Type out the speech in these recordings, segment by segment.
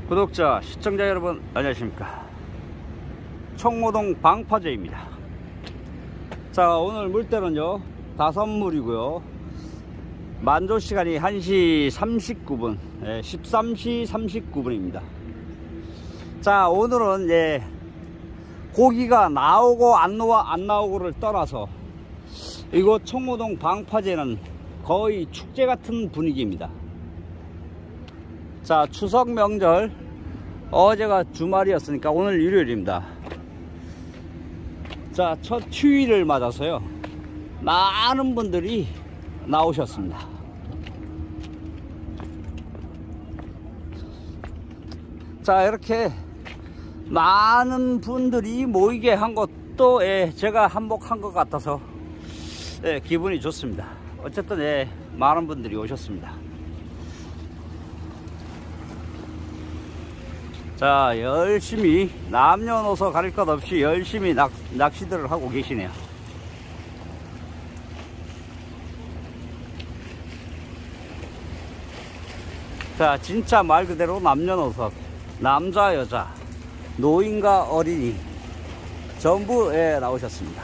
구독자, 시청자 여러분 안녕하십니까. 청호동 방파제입니다. 자, 오늘 물때는요 5물이고요 만조시간이 1시 39분 13시 39분입니다 자, 오늘은 고기가 나오고 안 나오고를 떠나서 이곳 청호동 방파제는 거의 축제 같은 분위기입니다. 자, 추석 명절 어제가 주말이었으니까 오늘 일요일입니다. 자, 첫 휴일을 맞아서요 많은 분들이 나오셨습니다. 자, 이렇게 많은 분들이 모이게 한 것도 제가 한몫한 것 같아서 기분이 좋습니다. 어쨌든 많은 분들이 오셨습니다. 자, 열심히 남녀노소 가릴 것 없이 열심히 낚시들을 하고 계시네요. 자, 진짜 말 그대로 남녀노소, 남자 여자, 노인과 어린이 전부 나오셨습니다.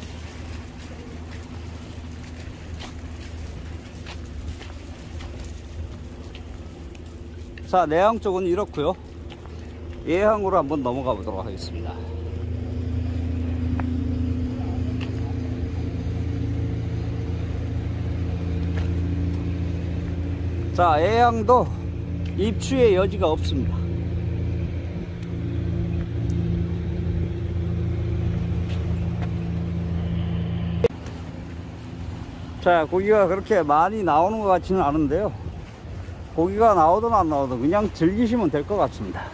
자, 내항 쪽은 이렇고요 예항으로 한번 넘어가 보도록 하겠습니다. 자, 예항도 입추의 여지가 없습니다. 자, 고기가 그렇게 많이 나오는 것 같지는 않은데요 고기가 나오든 안 나오든 그냥 즐기시면 될 것 같습니다.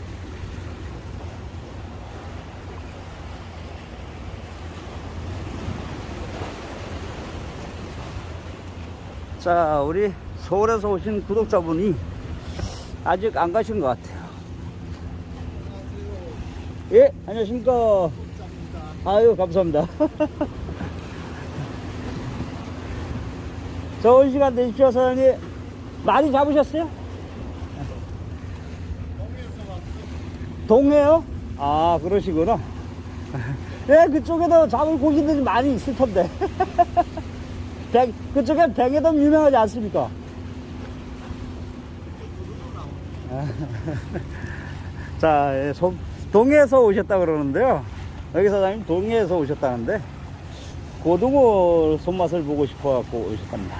자, 우리 서울에서 오신 구독자분이 아직 안 가신 것 같아요. 예, 안녕하십니까. 아유, 감사합니다. 좋은 시간 되십시오, 사장님. 많이 잡으셨어요? 동해요? 아, 그러시구나. 예, 그쪽에도 잡을 고기들이 많이 있을 텐데. 그쪽에 뱅에돔 유명하지 않습니까? 자, 동해에서 오셨다 그러는데요 여기 사장님 동해에서 오셨다는데 고등어 손맛을 보고 싶어 갖고 오셨답니다.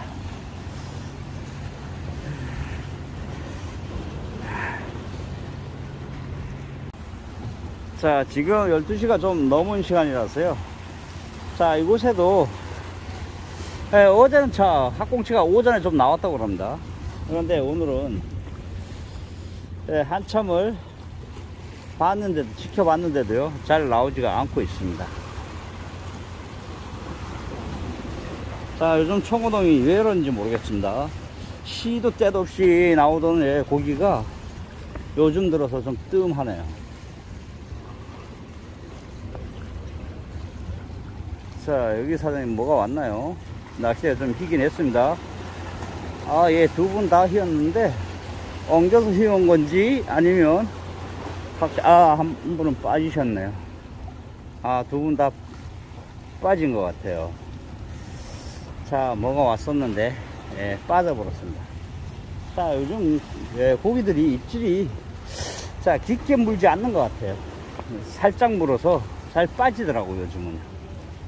자, 지금 12시가 좀 넘은 시간이라서요 자, 이곳에도 어제는 학꽁치가 오전에 좀 나왔다고 합니다. 그런데 오늘은 한참을 봤는데도, 지켜봤는데도요 잘 나오지가 않고 있습니다. 자, 요즘 청호동이 왜 그런지 모르겠습니다. 시도 때도 없이 나오던 고기가 요즘 들어서 좀 뜸하네요. 자, 여기 사장님 뭐가 왔나요? 낚시에 좀 희긴 했습니다. 아, 예, 두 분 다 휘었는데 엉겨서 휘은 건지 아니면 한 분은 빠지셨네요. 아, 두 분 다 빠진 것 같아요. 자, 뭐가 왔었는데 빠져버렸습니다. 자, 요즘 고기들이 입질이 깊게 물지 않는 것 같아요. 살짝 물어서 잘 빠지더라고요, 요즘은.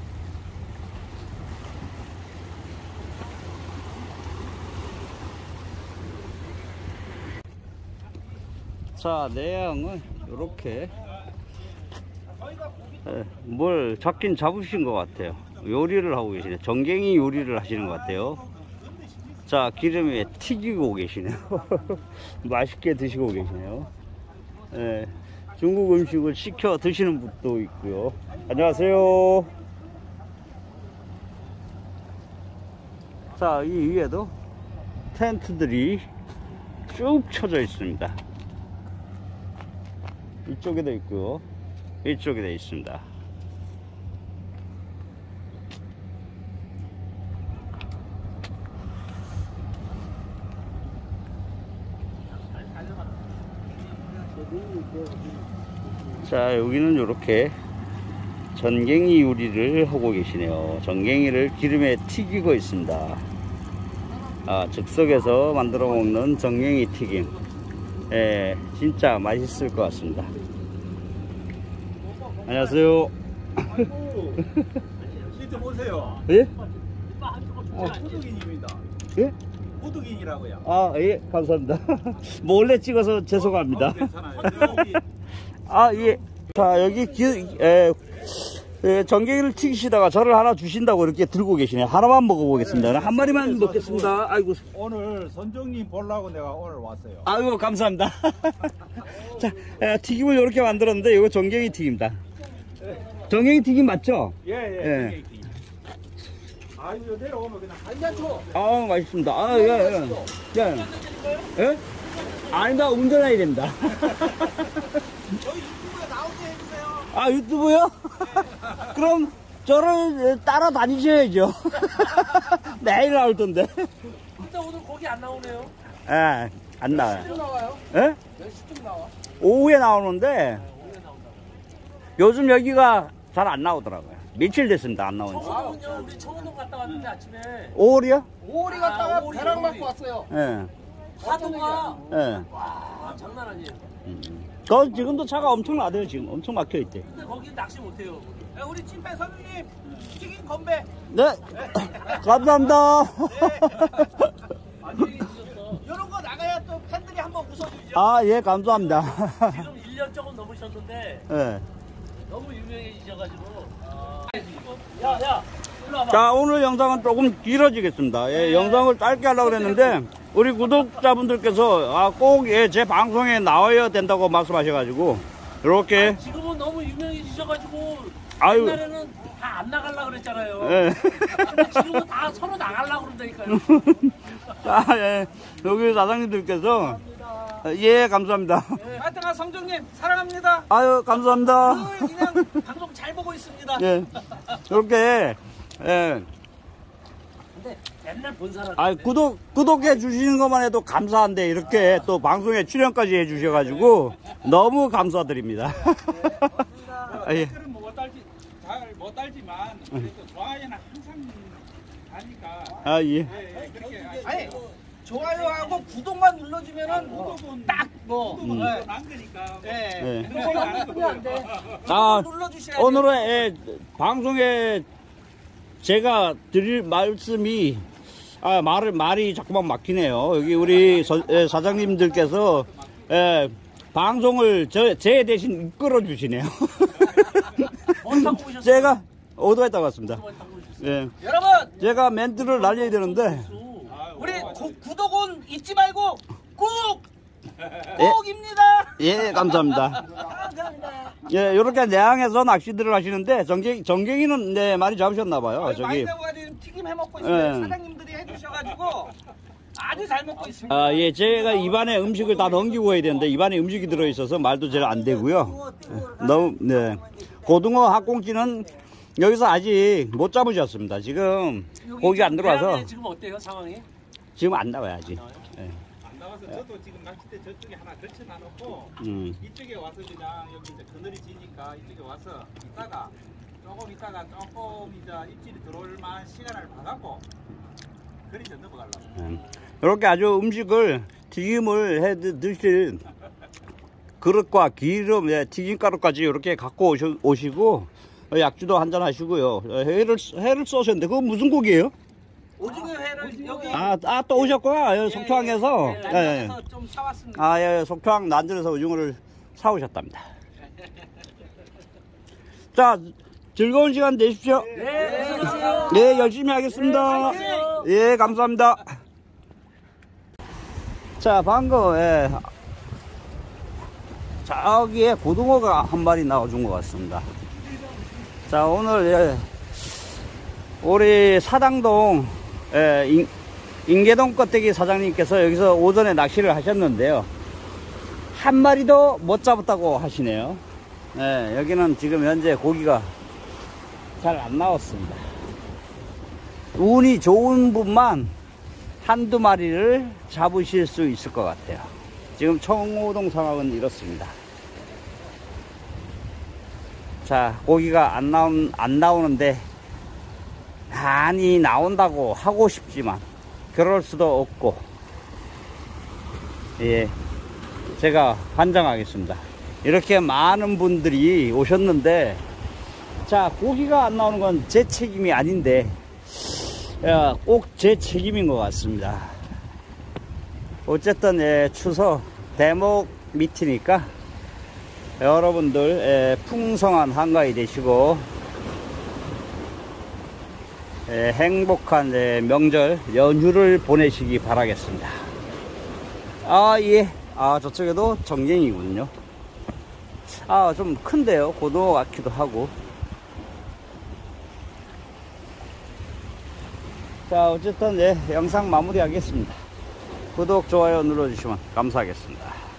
자, 내양은 이렇게 뭘 잡긴 잡으신 것 같아요. 요리를 하고 계시네. 정갱이 요리를 하시는 것 같아요. 자, 기름에 튀기고 계시네요. 맛있게 드시고 계시네요. 중국 음식을 시켜 드시는 분도 있고요. 안녕하세요. 자, 이 위에도 텐트들이 쭉 쳐져 있습니다. 이쪽에도 있고요 이쪽에도 있습니다. 자, 여기는 이렇게 전갱이 요리를 하고 계시네요. 전갱이를 기름에 튀기고 있습니다. 아, 즉석에서 만들어 먹는 전갱이 튀김. 예, 진짜 맛있을 것 같습니다. 안녕하세요. 실제 보세요. 예? 호두기님입니다. 예? 호두기이라고요. 아, 예, 감사합니다. 몰래 찍어서 죄송합니다. 괜찮아요. 아, 예. 자, 여기 전갱이를 튀기시다가 저를 하나 주신다고 이렇게 들고 계시네요. 하나만 먹어보겠습니다. 한 마리만 먹겠습니다. 아이고. 오늘 선정님 보려고 내가 오늘 왔어요. 아이고, 감사합니다. 자, 튀김을 이렇게 만들었는데 이거 전갱이 튀김입니다. 전갱이 튀김 맞죠? 예. 예. 아, 이거 내려오면 그냥 한잔 아, 맛있습니다. 아, 예. 예? 아니다, 운전해야 됩니다. 저희 유튜브에 나오게 해주세요. 아, 유튜브요? 그럼 저를 따라다니셔야죠. 매일 나올 텐데. 근데 오늘 거기 안 나오네요. 예, 안 나와요. 몇 시쯤 나와요? 예? 몇 시쯤 나와? 오후에 나오는데 오후에 나온다고. 요즘 여기가 잘 안 나오더라고요. 며칠 됐습니다, 안 나온 지. 청원동요, 우리 청원동 갔다 왔는데 아침에 5월이요? 오리 갔다가 배랑 갖고 왔어요. 예. 파도가 예. 와 장난 아니에요. 거 지금도 차가 엄청 나대요, 지금. 엄청 막혀 있대. 근데 거기 낚시 못해요. 야, 우리 찐팬 선생님 튀긴 건배. 네. 감사합니다. 완전히 지셨어. 이런 거 나가야 또 팬들이 한번 웃어주죠. 아, 예, 감사합니다. 지금 1년 조금 넘으셨는데 예. 너무 유명해지셔가지고. 야, 일로 와봐. 자, 오늘 영상은 조금 길어지겠습니다. 예, 영상을 짧게 하려고 그랬는데, 우리 구독자분들께서, 아, 꼭, 예, 제 방송에 나와야 된다고 말씀하셔가지고, 이렇게, 지금은 너무 유명해지셔가지고 아유. 옛날에는 다 안 나가려고 그랬잖아요. 예. 근데 지금은 다 서로 나가려고 그런다니까요. 자, 예, 여기 사장님들께서, 예, 감사합니다. 하여튼간 성정님 사랑합니다. 아유, 감사합니다. 그냥 방송 잘 보고 있습니다. 예, 이렇게, 예, 근데 맨날 본 사람. 아, 구독해 주시는 것만 해도 감사한데, 이렇게 또 방송에 출연까지 해 주셔가지고, 너무 감사드립니다. 아, 예. 댓글은 뭐 잘 못 달지만 그래도 좋아요는 항상 하니까. 아, 예. 그렇게 아니 좋아요하고 구독만 눌러주면은 구독은 딱뭐 구독은 안 되니까. 예. 안 돼. 아, 눌러주셔야 오늘의 예, 방송에 제가 드릴 말씀이 아, 말이 자꾸만 막히네요. 여기 우리 사장님들께서 방송을 제 대신 이끌어 주시네요. 뭐 타고 오셨어요? 제가 오토바이 타고 왔습니다. 뭐 타고 오셨어요? 예. 여러분 제가 멘트를 날려야 되는데 우리 구독은 잊지 말고 꼭입니다. 예, 감사합니다. 감사합니다. 예, 이렇게 내항에서 낚시들을 하시는데 정경이는 네, 많이 잡으셨나 봐요. 많이 저기. 배워가지고 튀김 해 먹고 있어요. 예. 사장님들이 해주셔가지고 아주 잘 먹고 있습니다. 아, 예, 제가 입안에 음식을 다 넘기고 해야 되는데 입안에 음식이 들어있어서 말도 잘 안 되고요. 너무, 네. 고등어 학꽁치는 여기서 아직 못 잡으셨습니다. 지금 고기 안 들어와서 대학에 지금 어때요 상황이? 지금 안 나와야지. 예. 안 나와서 저도 지금 낚싯대 저쪽에 하나 걸쳐놔놓고 이쪽에 와서 그냥 여기 이제 그늘이 지니까 이쪽에 와서 조금 있다가 조금 이제 입질이 들어올 만한 시간을 봐갖고 그리 좀 넘어가려고. 이렇게 아주 음식을 튀김을 해 드실 그릇과 기름, 튀김가루까지 이렇게 갖고 오시고 약주도 한잔 하시고요. 회를 써셨는데 그건 무슨 고기예요? 오징어 회를 여기 또 오셨구나. 속초항에서. 난에서 좀 사왔습니다. 아, 예, 속초항 난전에서 오징어를 사오셨답니다. 자, 즐거운 시간 되십시오. 네, 열심히 하겠습니다. 예, 감사합니다. 자, 방금, 저기에 고등어가 한 마리 나와준 것 같습니다. 자, 오늘, 우리 사당동, 인계동 껍데기 사장님께서 여기서 오전에 낚시를 하셨는데요. 한 마리도 못 잡았다고 하시네요. 여기는 지금 현재 고기가 잘 안 나왔습니다. 운이 좋은 분만 한두 마리를 잡으실 수 있을 것 같아요. 지금 청호동 상황은 이렇습니다. 자, 고기가 안 나오는데 많이 나온다고 하고 싶지만 그럴 수도 없고, 예, 제가 환장하겠습니다. 이렇게 많은 분들이 오셨는데, 자, 고기가 안 나오는 건 제 책임이 아닌데 꼭 제 책임인 것 같습니다. 어쨌든 추석 대목 밑이니까 여러분들 풍성한 한가위 되시고 행복한 명절 연휴를 보내시기 바라겠습니다. 예. 저쪽에도 정갱이군요. 좀 큰데요. 고등어 같기도 하고. 자, 어쨌든 영상 마무리하겠습니다. 구독, 좋아요 눌러주시면 감사하겠습니다.